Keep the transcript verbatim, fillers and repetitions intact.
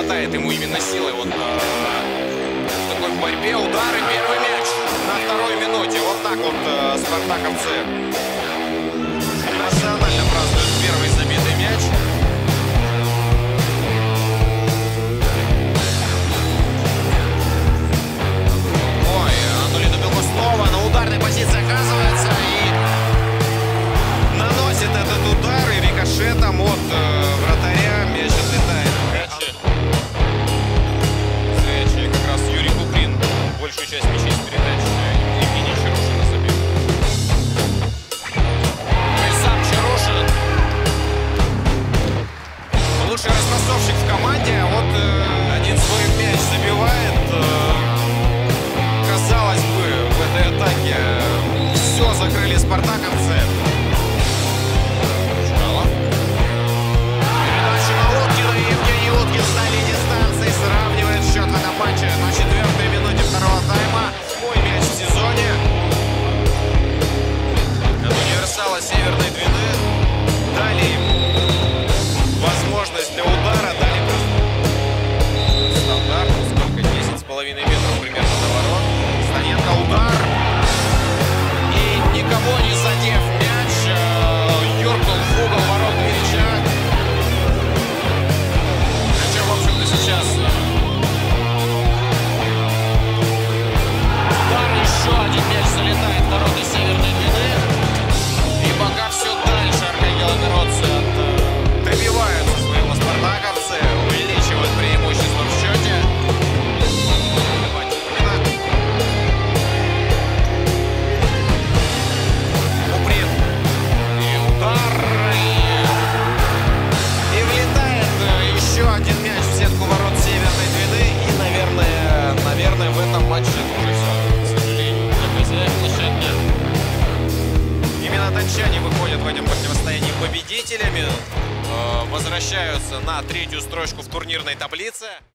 хватает ему именно силы вот э, в такой борьбе. Удары, первый мяч на второй минуте. Вот так вот э, спартаковцы эмоционально празднуют первый забитый мяч. Ой, Анатолий Белоснова на ударной позиции оказывается и наносит этот удар, и рикошетом от э, вратаря мяч отлетает. Зрячий как раз Юрий Куприн большую часть мячей с передач Евгений Чарушина забил. И сам Чарушин лучший распасовщик в команде, а вот э, один свой мяч забивает. Э, казалось бы, в этой атаке все закрыли спартаковцы. Сравнивает счет в этом матче на четвертой минуте второго тайма. Свой мяч в сезоне. От универсала Северной Двины дали ему возможность для удара. Дали стандарт. Сколько? десять с половиной метров примерно до ворот. Станенко удар. И никого не задев мяч, юркнул в угол ворот Ильича. В общем-то сейчас удар, еще один мяч залетает в ворота Северной Двины. И пока все дальше архангелогородцы от, добиваются своего спартаковцы, увеличивают преимущество в счете. Куприн. И удар. И, и влетает еще один мяч в сетку ворот Северной Двины. И, наверное, наверное, в этом матче уже все, к сожалению, для хозяев площадки. Именно датчане выходят в этом противостоянии победителями, э, возвращаются на третью строчку в турнирной таблице.